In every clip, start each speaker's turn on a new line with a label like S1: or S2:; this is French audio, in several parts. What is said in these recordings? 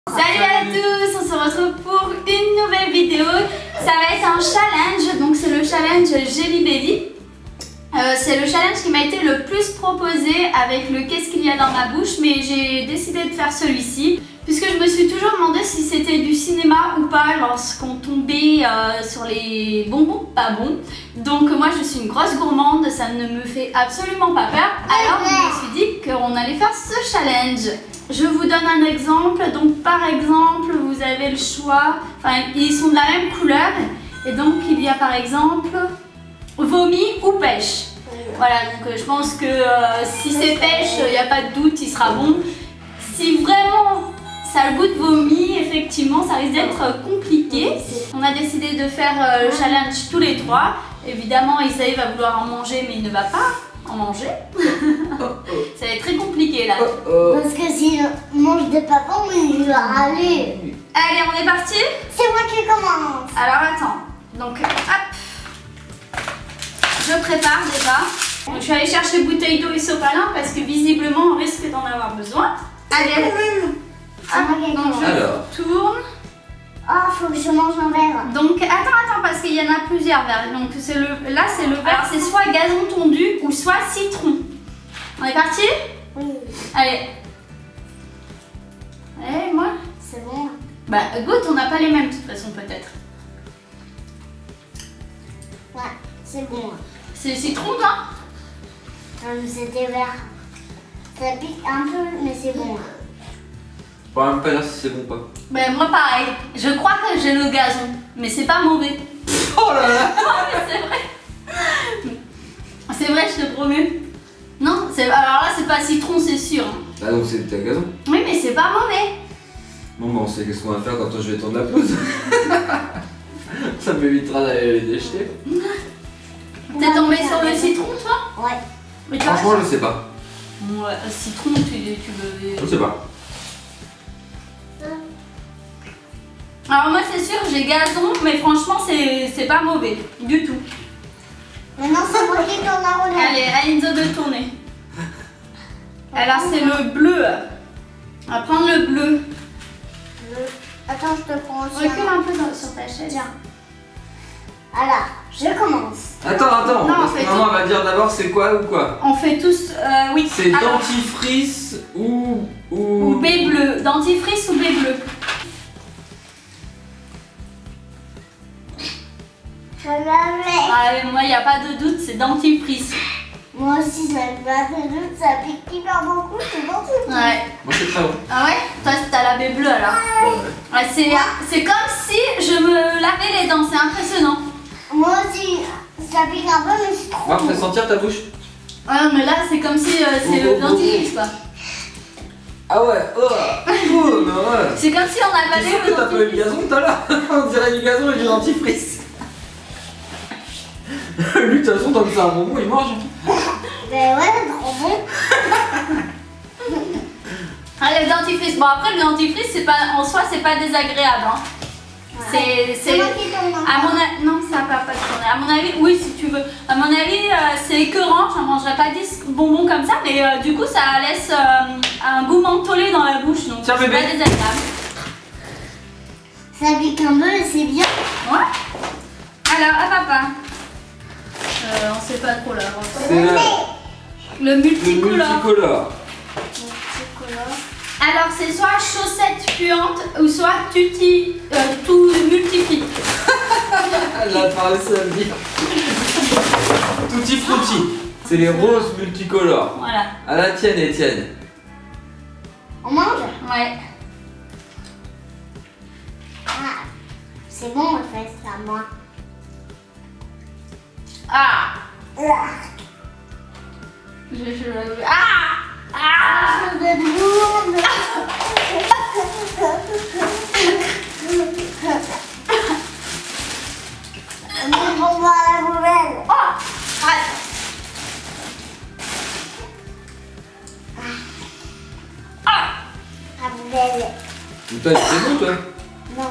S1: Salut à tous, on se retrouve pour une nouvelle vidéo. Ça va être un challenge, donc c'est le challenge Jelly Belly. C'est le challenge qui m'a été le plus proposé avec le qu'est-ce qu'il y a dans ma bouche, mais j'ai décidé de faire celui-ci puisque je me suis toujours demandé si c'était du cinéma ou pas lorsqu'on tombait sur les bonbons pas bons. Donc moi je suis une grosse gourmande, ça ne me fait absolument pas peur. Alors je me suis dit qu'on allait faire ce challenge. Je vous donne un exemple, donc par exemple vous avez le choix, enfin ils sont de la même couleur et donc il y a par exemple vomi ou pêche. Voilà, donc je pense que si c'est pêche, il n'y a pas de doute, il sera bon. Si vraiment ça a le goût de vomi, effectivement ça risque d'être compliqué. On a décidé de faire le challenge tous les trois. Évidemment Isaïe va vouloir en manger mais il ne va pas en manger. Ça va être très compliqué là.
S2: Parce que s'il mange des papons, il va râler.
S1: Allez, on est parti?
S2: C'est moi qui commence.
S1: Alors attends, donc hop, je prépare déjà. Donc, je suis allée chercher bouteille d'eau et sopalin parce que visiblement on risque d'en avoir besoin. Allez, hop, donc je tourne.
S2: Oh, faut que je mange un verre.
S1: Donc attends, parce qu'il y en a plusieurs verres. Donc là c'est le verre, c'est soit gazon tondu ou soit citron. On est parti?
S2: Oui.
S1: Allez. Allez, moi?
S2: C'est bon.
S1: Bah goûte, on n'a pas les mêmes de toute façon peut-être.
S2: Ouais, c'est bon.
S1: C'est citron toi?
S2: C'était vert. Ça pique un peu, mais c'est bon.
S3: Je pourrais même pas dire si c'est bon ou pas.
S1: Ben moi pareil, je crois que j'ai le gazon, mais c'est pas mauvais.
S3: Oh là là.
S1: C'est vrai. C'est vrai, je te promets. Non, alors là c'est pas citron, c'est sûr.
S3: Ah donc c'est ta gazon.
S1: Oui mais c'est pas mauvais.
S3: Bon bah on sait qu'est-ce qu'on va faire quand je vais tourner la pause. Ça m'évitera d'aller les déjeter.
S1: T'es tombé sur le citron toi?
S2: Ouais.
S1: Mais tu vois,
S3: Franchement je sais pas.
S1: ouais, citron tu veux...
S3: Je sais pas.
S1: Alors moi c'est sûr j'ai gazon, mais franchement c'est pas mauvais du tout.
S2: Maintenant c'est moi qui tourne la roulette.
S1: Allez, à Enzo de tourner. Alors c'est le bleu. On va prendre le bleu.
S2: Attends, je te prends aussi.
S1: Recule un peu sur ta chaise.
S2: Tiens. Alors, je commence.
S3: Attends,
S1: Non,
S3: parce
S1: on fait
S3: que maman va dire d'abord c'est quoi ou quoi.
S1: On fait tous, oui.
S3: C'est
S1: Alors,
S3: dentifrice ou
S1: baie bleu. Dentifrice ou baie bleu.
S2: Je l'avais.
S1: Ah, moi il n'y a pas de doute, c'est dentifrice.
S2: Moi aussi, ça me fait de doute, ça pique hyper beaucoup, c'est bon, c'est bon.
S1: Ouais.
S3: Moi c'est très bon.
S1: Ah ouais? Toi t'as la baie bleue alors. Ouais, c'est comme si je me lavais les dents, c'est impressionnant.
S2: Moi aussi, ça pique un peu, mais c'est trop
S3: Moi
S2: bon.
S3: fais sentir ta bouche.
S1: Ouais, mais là c'est comme si c'est le dentifrice quoi.
S3: Ah ouais, oh, bah ouais.
S1: C'est comme si on
S3: Tu
S1: avalait
S3: sais que
S1: le
S3: t'as pas eu le
S1: dentifrice.
S3: gazon tout à l'heure. On dirait du gazon et du dentifrice. Lui de toute façon tant que c'est un bonbon il mange.
S2: Mais ouais, c'est trop bon.
S1: Ah, le dentifrice. Bon après le dentifrice c'est pas en soi c'est pas désagréable hein.
S2: C'est moi qui tourne.
S1: à mon avis non ça va pas tourner. À mon avis oui si tu veux. À mon avis c'est écœurant, j'en mangerai pas 10 bonbons comme ça mais du coup ça laisse un goût mentholé dans la bouche donc c'est
S3: Tiens,
S1: pas
S3: bébé.
S1: désagréable.
S2: Ça pique un peu, et c'est bien.
S1: Ouais. Alors à papa. On sait pas trop là.
S3: C'est
S1: Le multicolore.
S3: multicolore.
S1: Alors c'est soit chaussettes puantes ou soit tout multiplie.
S3: Elle a parlé samedi. Tutti frutti. C'est les roses multicolores.
S1: Voilà.
S3: À la tienne, Étienne.
S2: On mange?
S1: Ouais.
S2: Ah, c'est bon en fait, c'est à moi.
S1: Ah.
S2: Ah,
S1: Ah.
S2: je vais lourde. On va voir la poubelle.
S1: Oh. Ouais. Ah.
S2: La poubelle.
S3: Toi, c'est bon, toi?
S2: Non.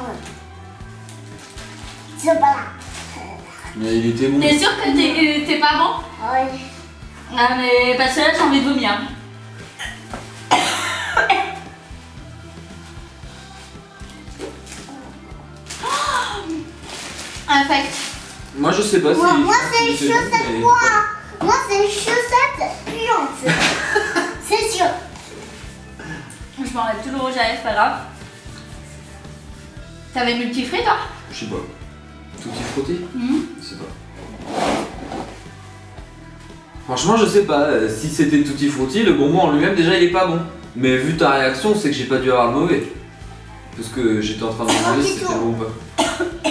S2: C'est pas là.
S3: Mais il était bon.
S1: T'es sûr que t'es pas bon?
S2: Oui.
S1: Ah mais parce que là j'ai envie de vomir. Infect.
S3: Moi je sais pas si.
S2: Moi c'est les
S3: si bon,
S2: chaussettes
S3: mais-
S2: noires. Moi c'est les chaussettes puantes. C'est sûr.
S1: Je m'enlève tout le rouge à lèvres, pas grave. T'avais multifrais toi?
S3: Je sais pas. Tutti frutti? Je sais pas. Franchement, je sais pas. Si c'était tutti frutti, le bonbon en lui-même, déjà il est pas bon. Mais vu ta réaction, c'est que j'ai pas dû avoir de mauvais. Parce que j'étais en train de demander si c'était bon ou pas.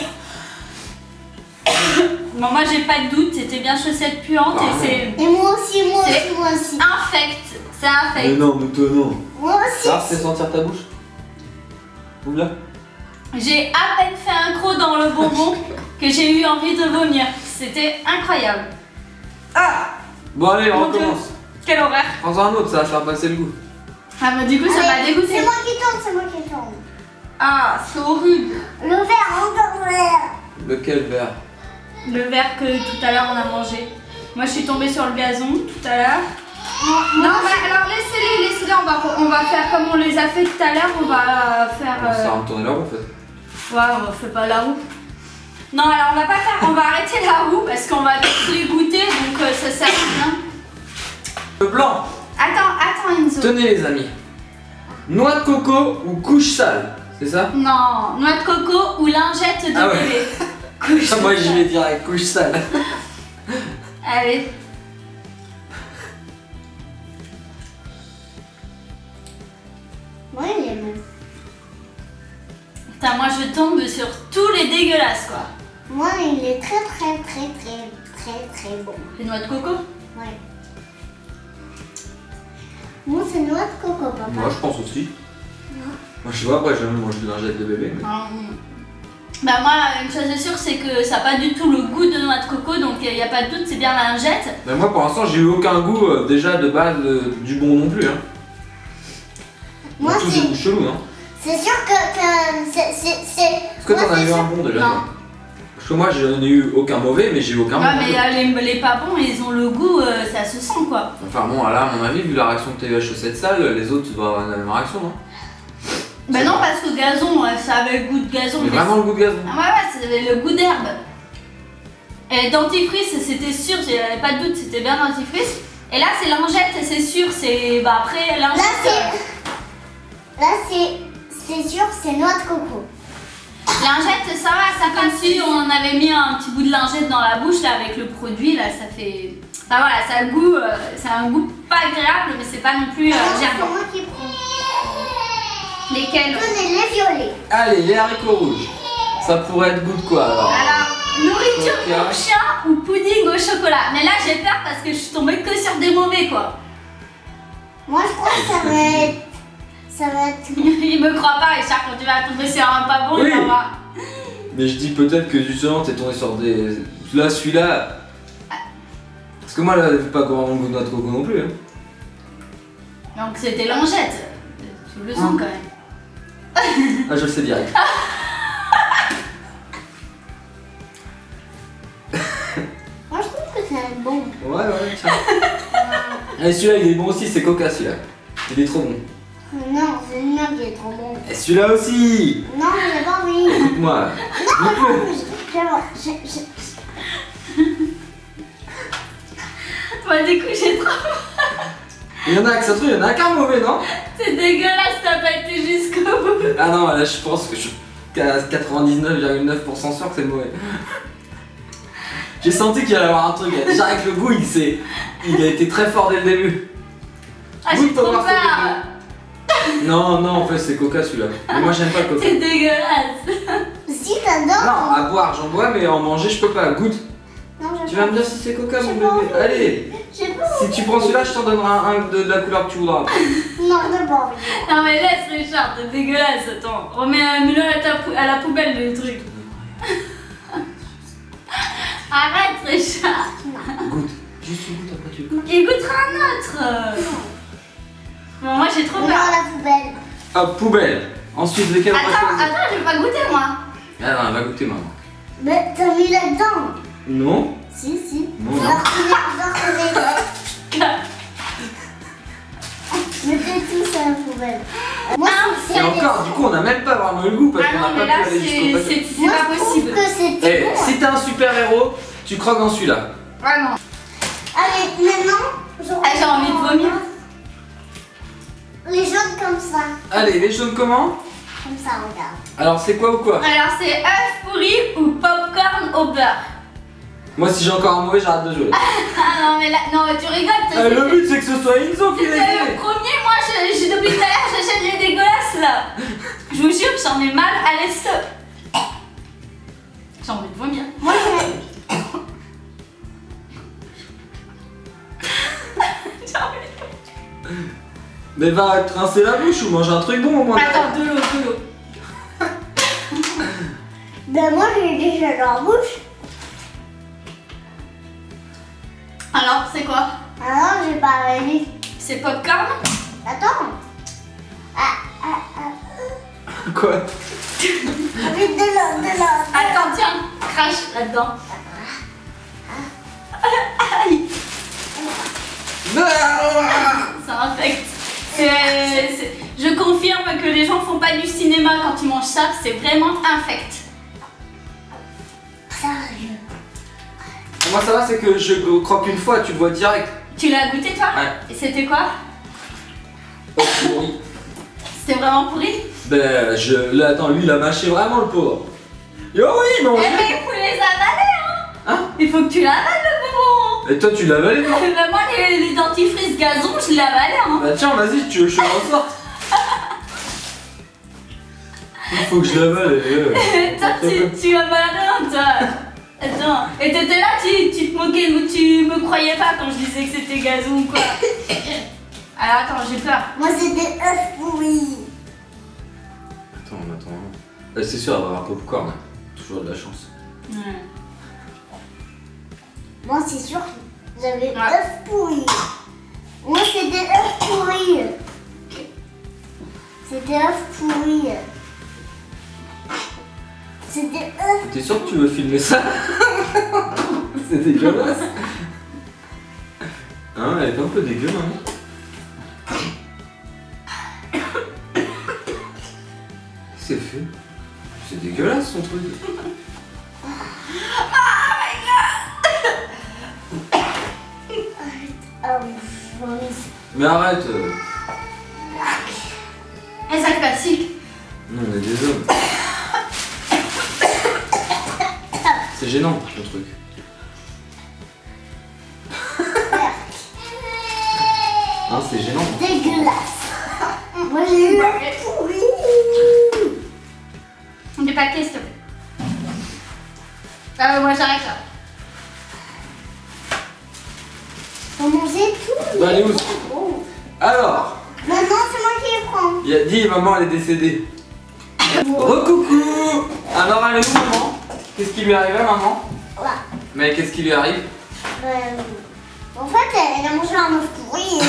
S1: Bon, moi j'ai pas de doute, c'était bien chaussettes puantes
S3: Ah,
S1: et c'est
S2: Et moi aussi, moi
S1: C'est-
S2: aussi, moi aussi.
S1: infect. C'est
S3: Mais
S1: infect.
S3: non, mais toi non.
S2: Moi aussi.
S3: Ça, c'est sentir ta bouche? Oula.
S1: J'ai à peine fait un croc dans le bonbon que j'ai eu envie de vomir. C'était incroyable. Ah,
S3: Bon, allez, on
S1: Mon Dieu.
S3: recommence.
S1: quel horreur.
S3: Prends un autre, ça va faire passer le goût.
S1: Ah bah du coup ça m'a
S2: Allez,
S1: dégoûté.
S2: C'est moi qui tourne, c'est moi qui tourne.
S1: Ah, c'est horrible.
S2: Le verre, encore le verre.
S3: Lequel verre?
S1: Le verre que tout à l'heure on a mangé. Moi je suis tombée sur le gazon tout à l'heure. Non, bah, alors laissez-les, on va faire comme on les a fait tout à l'heure, on va faire...
S3: Ça va me tourner la roue en fait.
S1: Ouais, on fait pas la roue. Non, alors on va pas faire, on va arrêter la roue parce qu'on va tous les goûter, donc ça sert à rien.
S3: Le blanc.
S1: Attends Enzo.
S3: Tenez les amis. Noix de coco ou couche sale, c'est ça?
S1: Non, noix de coco ou lingette de
S3: Ah ouais.
S1: bébé. Couche
S3: Moi
S1: sale.
S3: j'y vais direct, couche sale.
S1: Allez.
S2: Moi, il est bon.
S1: Putain, moi je tombe sur tous les dégueulasses quoi.
S2: Moi, il est très bon.
S1: Les noix de coco.
S2: Ouais. Moi, c'est noix de coco, papa.
S3: Moi je pense aussi. Moi je sais pas, après j'ai jamais mangé de lingette de bébé. Mais...
S1: Bah moi une chose est sûre c'est que ça n'a pas du tout le goût de noix de coco donc il n'y a pas de doute c'est bien la lingette.
S3: Mais moi pour l'instant j'ai eu aucun goût déjà de base du bon non plus. Hein.
S2: Moi,
S3: Tous des goûts chelous. Hein.
S2: c'est sûr que c'est.
S3: Est-ce que
S2: moi,
S3: t'en as
S2: c'est
S3: eu
S2: sûr-
S3: un bon déjà?
S1: Non.
S3: toi Parce que moi j'en ai eu aucun mauvais mais j'ai eu aucun
S1: Ouais
S3: bon.
S1: mais les pas bons ils ont le goût, ça se sent quoi.
S3: Enfin bon, là à mon avis, vu la réaction que t'as eu à chaussettes sales, les autres tu dois avoir la même réaction, non?
S1: Bah non parce que gazon ça avait le goût de gazon.
S3: Mais vraiment le goût de gazon.
S1: Ah ouais c'est le goût d'herbe. Et dentifrice c'était sûr, j'avais pas de doute c'était bien dentifrice. Et là c'est lingette c'est sûr, c'est bah après lingette.
S2: Là, c'est sûr, c'est noix de coco.
S1: Lingette ça va, ça comme si on avait mis un petit bout de lingette dans la bouche là avec le produit là ça fait... Enfin voilà, ça a le goût, c'est un goût pas agréable mais c'est pas non plus
S2: C'est
S1: gerbant.
S2: moi qui prends.
S1: Lesquels?
S2: Tenez, les violets.
S3: Allez, les haricots rouges. Ça pourrait être goût de quoi alors?
S1: Alors, nourriture
S3: Coca.
S1: pour chien ou pudding au chocolat. Mais là j'ai peur parce que je suis tombée que sur des mauvais quoi.
S2: Moi, je crois que ça va être. Ça va être.
S1: Il me croit pas Richard, quand tu vas tomber sur un pas bon
S3: Oui.
S1: il en va.
S3: Mais je dis peut-être que justement t'es tombé sur des... Là, celui-là... Parce que moi, là, j'ai pas vraiment le goût de noix de coco non plus. Hein.
S1: Donc c'était lingette. Tu le sens quand même.
S3: Ah, je le sais direct.
S2: Moi, je trouve que ça va être bon.
S3: Ouais, tiens. Allez, celui-là, il est bon aussi, c'est Coca, celui-là. Il est trop bon.
S2: Non, c'est le mien qui est trop bon.
S3: Et celui-là aussi.
S2: Non, j'ai pas envie.
S3: Écoute-moi.
S1: Moi du coup j'ai trop...
S3: Il y en a que ça se trouve, il y en a qu'un mauvais, non?
S1: C'est dégueulasse, t'as pas été jusqu'au bout.
S3: Ah non, là, je pense que je suis à 99,9% sûr que c'est mauvais. J'ai senti qu'il allait y avoir un truc. Déjà avec le goût, il a été très fort dès le début.
S1: Ah
S3: Goût
S1: j'ai
S3: de
S1: trop
S3: Power,
S1: peur.
S3: Non, en fait, c'est Coca celui-là. Mais moi, j'aime pas le Coca.
S1: C'est dégueulasse.
S2: Si, t'adores.
S3: Non, à boire, j'en bois, mais en manger, je peux pas. Goûte.
S2: Non,
S3: Tu vas me dire si c'est Coca, mon
S2: J'ai pas
S3: bébé. Allez,
S2: J'ai pas
S3: si tu prends celui-là, je t'en donnerai un de la couleur que tu voudras.
S2: Non, j'ai pas envie.
S1: Non mais laisse Richard, c'est dégueulasse, attends. Remets-le à la poubelle le truc. Arrête Richard.
S3: Goûte. Juste une goutte, après tu le
S1: Il goûtera un autre. Bon, moi j'ai trop
S2: Non,
S1: peur.
S2: à la poubelle.
S3: Hop, poubelle. Ensuite, lequel on va
S1: Attends,
S3: choisir?
S1: je vais pas goûter moi.
S3: Ah non, elle va goûter, maman.
S2: Mais t'as mis là-dedans.
S3: Non.
S2: Si.
S3: Non,
S2: Je
S3: non.
S2: vais retrouver.
S1: Non
S2: Jetez tout ça à la poubelle. Moi, c'est
S3: Et encore, du coup, on n'a même pas vraiment eu le goût parce
S1: Ah
S3: qu'on
S1: non,
S3: n'a
S1: mais
S3: pas
S1: là,
S3: pu aller jusqu'au paquet.
S1: c'est pas possible.
S2: que c'était
S3: Eh,
S2: bon.
S3: si t'es un super héros, tu croques dans celui-là.
S1: Ah non.
S2: Allez, maintenant,
S1: Ah, j'ai envie de vomir.
S2: Les jaunes comme ça.
S3: Allez, les jaunes comment?
S2: Comme ça, regarde.
S3: Alors, c'est quoi ou quoi?
S1: Alors, c'est œuf pourri ou popcorn au beurre.
S3: Moi, si j'ai encore un mauvais, j'arrête de jouer.
S1: Ah non, mais là, non, tu rigoles.
S3: Le but, c'est que ce soit Enzo qui
S1: C'était
S3: les
S1: le
S3: fait.
S1: premier, moi, depuis tout à l'heure, j'achète les dégueulasses là. Je vous jure, j'en ai mal à l'estomac. J'ai envie de vomir.
S2: Moi, j'ai...
S1: J'ai envie de vomir.
S3: Mais va te rincer la bouche ou manger un truc bon au moins.
S1: Attends, de l'eau.
S2: Ben moi, j'ai déjà dans la bouche.
S1: Alors, c'est quoi?
S2: Alors, j'ai pas réussi.
S1: C'est popcorn?
S2: Attends.
S3: Quoi?
S2: Vite de l'eau.
S1: Attends, tiens, crache là-dedans. Aïe, ça infecte. Je confirme que les gens font pas du cinéma quand ils mangent ça, c'est vraiment infect.
S2: Sérieux.
S3: Moi, ça va, c'est que je croque une fois, tu le vois direct.
S1: Tu l'as goûté toi?
S3: Ouais.
S1: Et c'était quoi?
S3: Oh, pourri.
S1: C'était vraiment pourri?
S3: Ben, là, attends, lui, il a mâché vraiment le pauvre. Yo, oui, non.
S1: Eh mais il faut les avaler hein!
S3: Hein?
S1: Il faut que tu l'avales le bonbon!
S3: Et toi, tu l'as avalé, non?
S1: Ben moi les dentifrices gazon, je l'ai avalé hein!
S3: Bah, tiens, vas-y, tu veux que je en sorte? Il faut que je l'avale.
S1: Toi tu avales rien toi! Attends, et t'étais là, tu te moquais, tu me croyais pas quand je disais que c'était gazon ou quoi? Alors attends, j'ai peur.
S2: Moi, c'était œuf pourri.
S3: Attends. C'est sûr, elle va avoir popcorn. Toujours de la chance.
S1: Ouais.
S2: Moi, c'est sûr, j'avais
S1: Ouais.
S2: œuf pourri. Moi, c'était œuf pourri. C'était œuf pourri. C'était œuf.
S3: T'es sûr que tu veux filmer ça? C'est dégueulasse. Hein, elle est un peu dégueu, hein. C'est fait. C'est dégueulasse son truc.
S2: Ah oui, vomis.
S3: Mais arrête.
S1: Et ça classique.
S3: Non, on est des hommes. C'est gênant ton truc. Hein, c'est gênant.
S2: Dégueulasse. Moi, j'ai eu œuf pourri.
S1: Des paquets s'il te plaît. Ah ouais, moi j'arrête là.
S2: Faut manger tout.
S3: Bah, allez, où?
S2: Oh.
S3: Alors,
S2: Maintenant, c'est moi qui les prends.
S3: il a dit maman elle est décédée. Recoucou. Alors elle est où maman? Qu'est-ce qui lui arrive à maman?
S2: Voilà.
S3: Mais qu'est-ce qui lui arrive?
S2: En fait, elle a mangé un œuf pourri.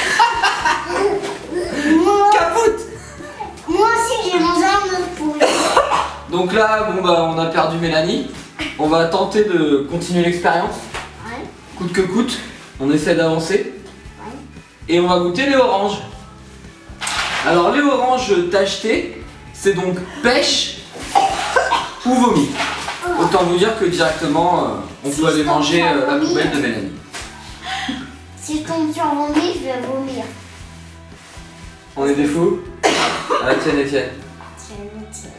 S2: moi,
S3: Capote.
S2: moi aussi, j'ai mangé un œuf pourri.
S3: Donc là, bon bah on a perdu Mélanie. On va tenter de continuer l'expérience.
S2: Ouais.
S3: Coûte que coûte. On essaie d'avancer.
S2: Ouais.
S3: Et on va goûter les oranges. Alors les oranges tachetées, c'est donc pêche ou vomi. Autant vous dire que directement, on peut aller manger la poubelle de Mélanie.
S2: Si je tombe sur vomi, je vais vomir.
S3: On est des fous? Ah tiens, Etienne.
S2: Tiens.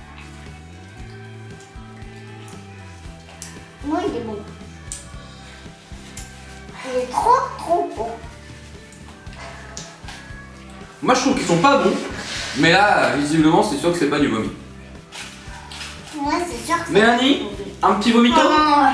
S2: Moi, il est bon. Il est trop bon.
S3: Moi je trouve qu'ils sont pas bons. Mais là, visiblement, c'est sûr que c'est pas du vomi.
S2: Ouais, c'est sûr que
S3: Mélanie, un petit vomito?
S1: Non.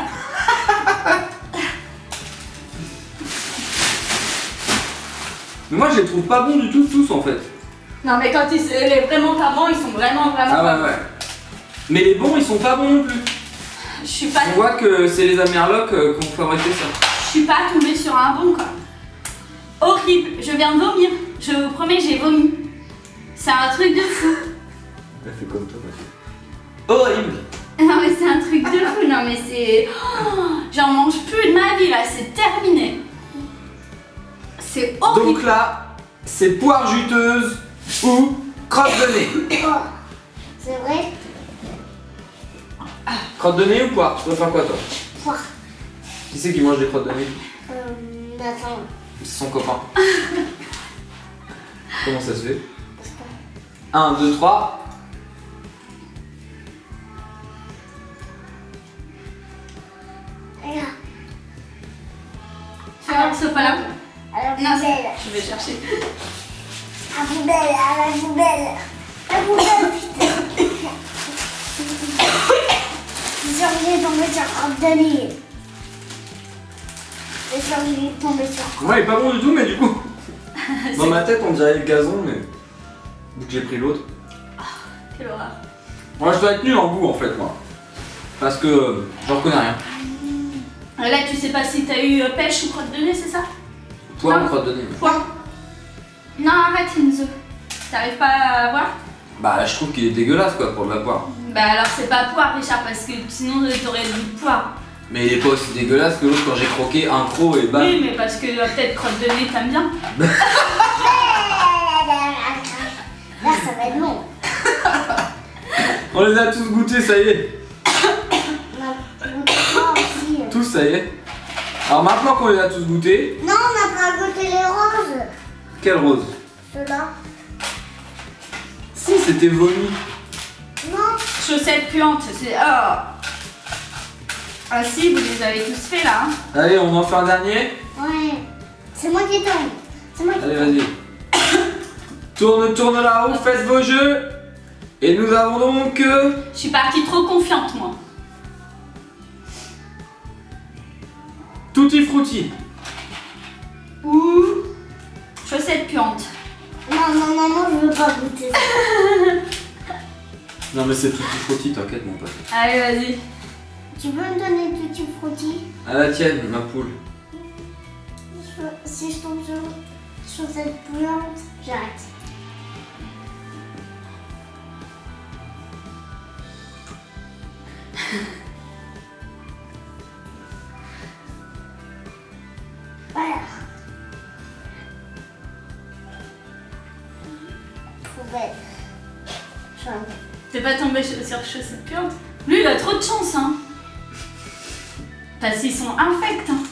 S3: Mais moi je les trouve pas bons du tout tous en fait.
S1: Non mais quand ils sont vraiment pas bons, ils sont vraiment pas
S3: Ah
S1: bons.
S3: ouais. Mais les bons ils sont pas bons non plus.
S1: Je suis pas,
S3: On voit que c'est les Amerlocs qui ont fabriqué ça.
S1: je suis pas tombée sur un bon quoi. Horrible, je viens de vomir. Je vous promets, j'ai vomi. C'est un truc de fou.
S3: Elle fait comme toi, Mathieu. Horrible.
S1: Non mais c'est un truc de fou, non mais c'est... Oh, j'en mange plus de ma vie là, c'est terminé. C'est horrible.
S3: Donc là, c'est poire juteuse ou crotte de nez.
S2: Oh, c'est vrai?
S3: Crotte de nez ou poire? Tu préfères quoi toi?
S2: Poire.
S3: Qui c'est qui mange des crottes de nez?
S2: Attends.
S3: C'est son copain. Comment ça se fait? 1, 2, 3.
S2: Regarde.
S1: Alors, c'est pas là.
S2: À la
S1: Non,
S2: poubelle.
S1: je vais chercher.
S2: À la poubelle, à la poubelle. La poubelle, putain. J'ai tombé sur crotte de nez. J'ai tombé sur.
S3: Ouais, il est pas bon du tout, mais du coup. Dans ma tête, on dirait le gazon, mais. Vu que j'ai pris l'autre.
S1: Quelle horreur.
S3: Moi, je dois être nul en goût en fait, moi. Parce que j'en reconnais rien.
S1: Là, tu sais pas si t'as eu pêche ou crotte de nez, c'est ça?
S3: Toi,
S1: Non.
S3: ou crotte de nez?
S1: Poire. Non, arrête, Enzo. T'arrives pas à voir?
S3: Bah, je trouve qu'il est dégueulasse quoi pour de la poire.
S1: Bah alors c'est pas poire, Richard, parce que sinon t'aurais dit poire.
S3: Mais il est pas aussi dégueulasse que l'autre quand j'ai croqué un croc et bam.
S1: Oui, mais parce que peut-être crotte de nez t'aimes bien.
S2: Là, ça va être long.
S3: On les a tous goûtés, ça y est.
S2: Moi aussi.
S3: Tous, ça y est. Alors maintenant qu'on les a tous goûtés,
S2: Non, on n'a pas goûté les roses.
S3: quelle rose?
S2: Ceux-là.
S3: Si, c'était vomi.
S2: Non.
S1: Chaussettes puantes, c'est... Oh. Ah si, vous les avez tous fait là. Hein.
S3: Allez, on en fait un dernier.
S2: Ouais. C'est moi qui tombe. C'est moi qui
S3: Allez,
S2: tombe.
S3: vas-y. Tourne, tourne là-haut, faites vos jeux. Et nous avons donc...
S1: Je suis partie trop confiante, moi.
S3: Tutti Frutti.
S1: Ou... Chaussettes puantes.
S2: Non, je veux pas goûter ça.
S3: Non mais c'est Tutti Frutti, t'inquiète mon pote.
S1: Allez, vas-y.
S2: Tu peux me donner Tutti Frutti?
S3: À la tienne, ma poule.
S2: Si je tombe sur cette plante, j'arrête. Voilà. Poubelle.
S1: T'es pas tombé sur chaussettes puantes? Lui, il a trop de chance, hein. Parce qu'ils sont infects, hein.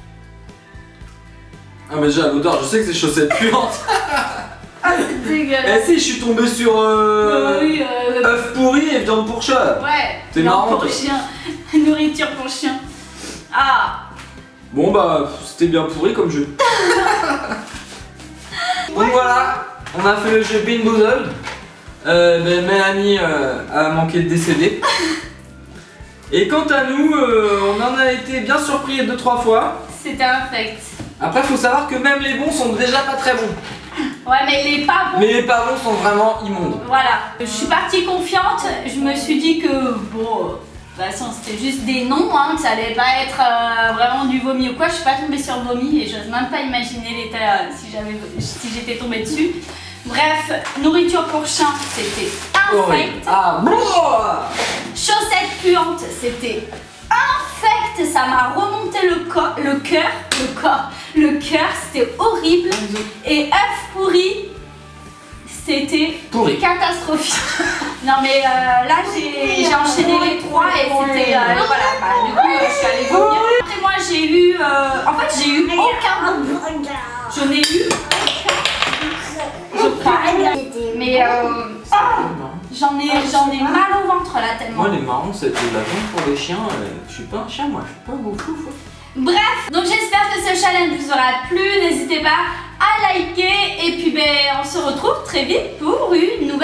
S3: Ah mais déjà l'odeur, je sais que c'est chaussettes puantes.
S1: Ah, c'est dégueulasse.
S3: Eh si, je suis tombé sur
S1: Oui,
S3: œuf pourri et viande pour chat.
S1: ouais.
S3: T'es
S1: viande
S3: marrant,
S1: pour
S3: toi.
S1: chien. Nourriture pour chien. Ah.
S3: Bon bah, c'était bien pourri comme jeu. Donc voilà, on a fait le jeu Bean Boozled. Mélanie a manqué de décéder. Et quant à nous, on en a été bien surpris 2-3 fois.
S1: C'était infect.
S3: Après, faut savoir que même les bons sont déjà pas très bons.
S1: Ouais, mais les pas bons.
S3: Mais les pas bons sont vraiment immondes.
S1: Voilà. Je suis partie confiante. Je me suis dit que, bon, de toute façon, c'était juste des noms, hein, que ça allait pas être vraiment du vomi ou quoi. Je suis pas tombée sur vomi et j'ose même pas imaginer l'état si j'étais tombée dessus. Bref, nourriture pour chien, c'était infect.
S3: Ah bon.
S1: Chaussettes puantes, c'était infect. Ça m'a remonté le cœur, c'était horrible. Et œuf pourri, c'était
S3: Pourri.
S1: catastrophique. Non mais là j'ai enchaîné les trois et c'était voilà, bah, du coup je suis allée vomir. Après moi j'ai eu en fait j'ai eu aucun goût. Je n'ai eu je crois. Mais j'en ai mal au ventre là tellement.
S3: Moi les marrons c'était de la viande pour les chiens, je suis pas un chien moi, je suis pas un beau fou.
S1: Bref, donc j'espère que ce challenge vous aura plu, n'hésitez pas à liker et puis ben on se retrouve très vite pour une